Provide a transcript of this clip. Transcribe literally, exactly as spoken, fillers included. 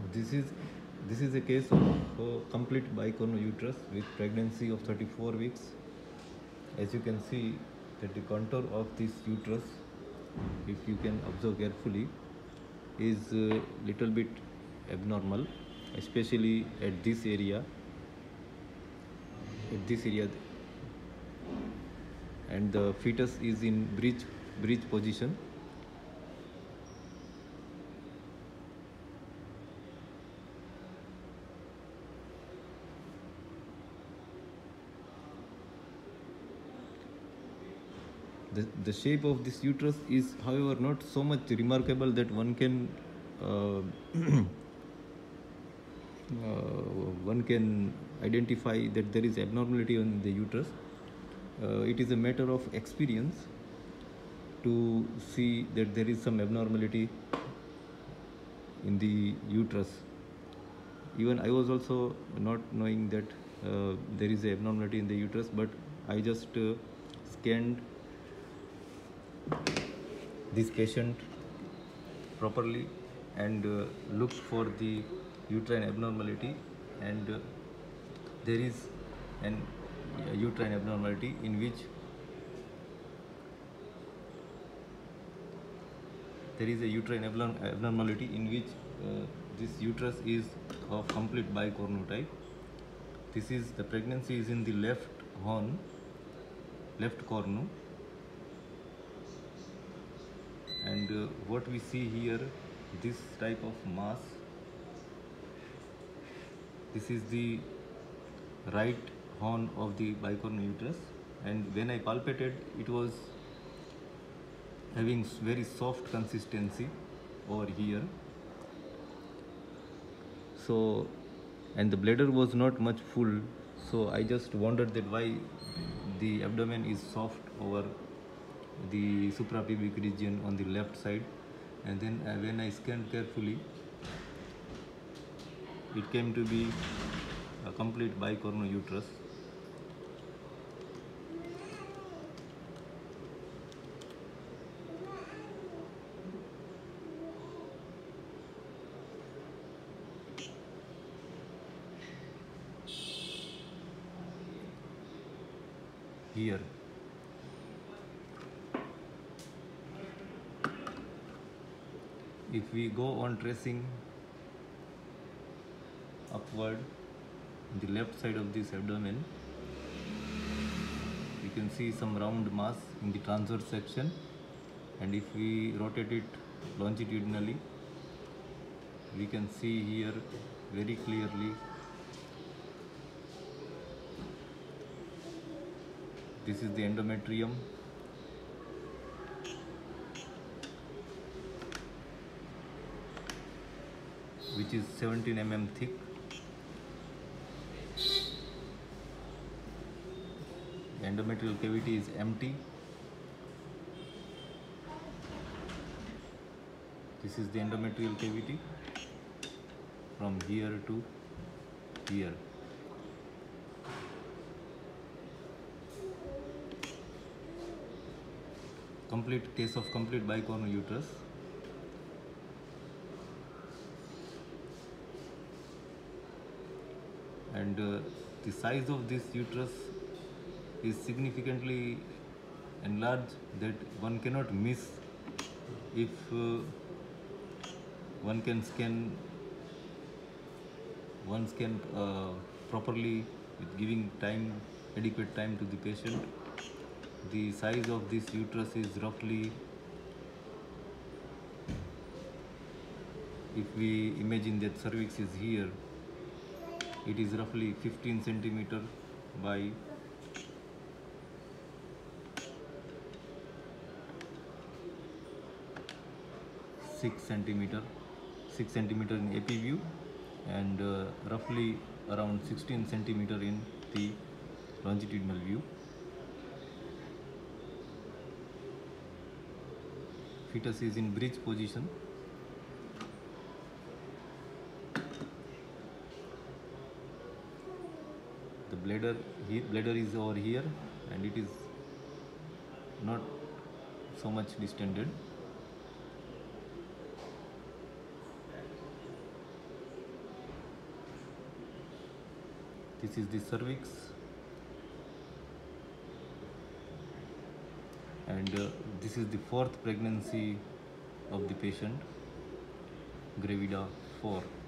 This is this is a case of uh, complete bicornu uterus with pregnancy of thirty-four weeks. As you can see that the contour of this uterus, if you can observe carefully, is a little bit abnormal, especially at this area, at this area, and the fetus is in breech breech position. The, the shape of this uterus is, however, not so much remarkable that one can uh, uh, one can identify that there is abnormality on the uterus. Uh, it is a matter of experience to see that there is some abnormality in the uterus. Even I was also not knowing that uh, there is a abnormality in the uterus, but I just uh, scanned this patient properly and uh, looked for the uterine abnormality, and uh, there is an uh, uterine abnormality in which there is a uterine abnormality in which uh, this uterus is of complete bicornu type. This is the pregnancy is in the left horn, left cornu, and uh, what we see here, this type of mass, this is the right horn of the bicornu uterus, and when I palpated, it was having very soft consistency over here. So, and the bladder was not much full, so I just wondered that why the abdomen is soft over the suprapubic region on the left side. And then uh, when I scanned carefully, it came to be a complete bicornu uterus. Here, if we go on tracing upward on the left side of this abdomen, you can see some round mass in the transverse section, and if we rotate it longitudinally, we can see here very clearly this is the endometrium, which is seventeen millimeters thick. The endometrial cavity is empty. This is the endometrial cavity from here to here. Complete case of complete bicornu uterus. And uh, the size of this uterus is significantly enlarged that one cannot miss if uh, one can scan one scan uh, properly with giving time, adequate time to the patient. The size of this uterus is roughly, if we imagine that cervix is here, it is roughly fifteen centimeter by six centimeter, six centimeter in A P view, and uh, roughly around sixteen centimeter in the longitudinal view. Fetus is in breech position. The bladder, he, bladder is over here, and it is not so much distended. This is the cervix, and uh, this is the fourth pregnancy of the patient, gravida four.